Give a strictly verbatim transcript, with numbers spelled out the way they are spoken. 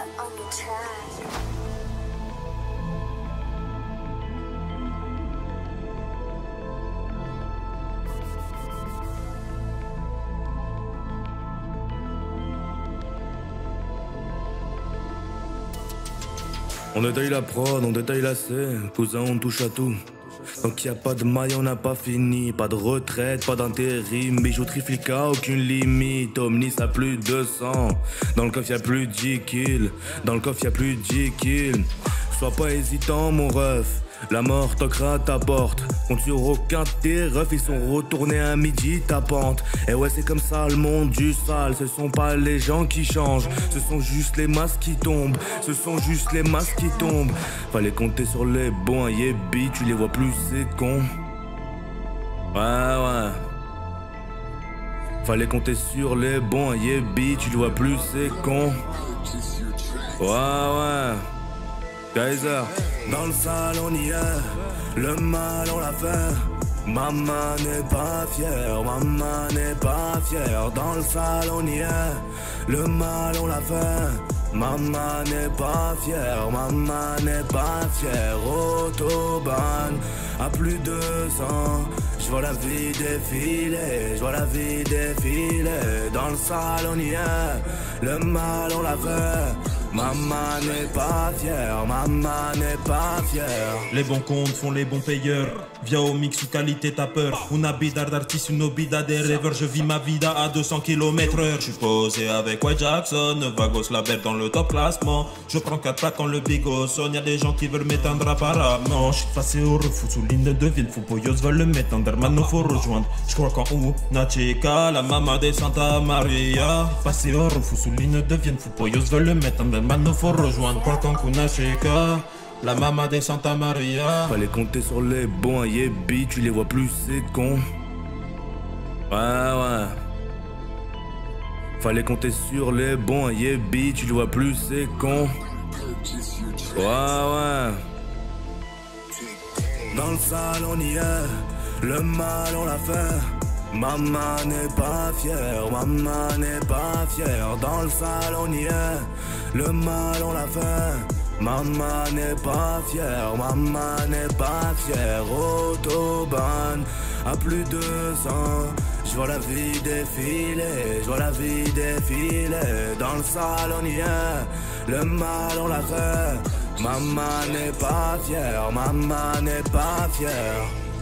on the track. On détaille la prod, on détaille la scène, cousin on touche à tout. Donc y a pas de maille, on n'a pas fini, pas de retraite, pas d'intérim, bijouterie flica, aucune limite, Omnis a plus de deux cents, dans le coffre y a plus de dix kills, dans le coffre y a plus de dix kills. Sois pas hésitant mon ref, la mort toquera à ta porte. Compte sur aucun de tes refs, ils sont retournés à midi ta pente. Et ouais c'est comme ça le monde du sale, ce sont pas les gens qui changent, ce sont juste les masques qui tombent, ce sont juste les masques qui tombent. Fallait compter sur les bons, yébi, tu les vois plus c'est con. Ouais ouais. Fallait compter sur les bons, yébi, tu les vois plus c'est con. Ouais ouais. Kaiser. Dans le salon on y est, le mal on l'a fait. Maman n'est pas fière, maman n'est pas fière. Dans le salon on y est, le mal on l'a fait. Maman n'est pas fière, maman n'est pas fière. Autobahn à plus de cent, je vois la vie défiler, je vois la vie défiler. Dans le salon on y est, le mal on l'a fait. Maman n'est pas fière, maman n'est pas fière. Les bons comptes font les bons payeurs. Viens au mix ou qualité ta peur. Una vida d'artiste, une vida des rêveurs. Je vis ma vida à deux cents kilomètres heure. Je suis posé avec White Jackson, Vagos la belle dans le top classement. Je prends quatre plaques quand le bigot sonne. Y'a des gens qui veulent m'éteindre apparemment. Je suis passé au refou sous ligne de ville. Fou Poyos veulent le m'éteindre, maintenant faut rejoindre. Je crois qu'en haut, Nacheka, la maman de Santa Maria. Passé au refou sous ligne de ville. Fou Poyos veulent le m'éteindre, maintenant faut rejoindre. Crois qu'en haut, Nacheka, la maman de Santa Maria. Fallait compter sur les bons, yébi, tu les vois plus c'est con. Ouais ouais. Fallait compter sur les bons, yébi, tu les vois plus c'est con. Ouais ouais. Dans le salon on y est, le mal on l'a fait. Maman n'est pas fière, maman n'est pas fière. Dans le salon on y est, le mal on l'a fait. Maman n'est pas fière, maman n'est pas fière. Autobahn à plus de cent, je vois la vie défiler, je vois la vie défiler. Dans le salon on y est, le mal on l'a fait. Maman n'est pas fière, maman n'est pas fière.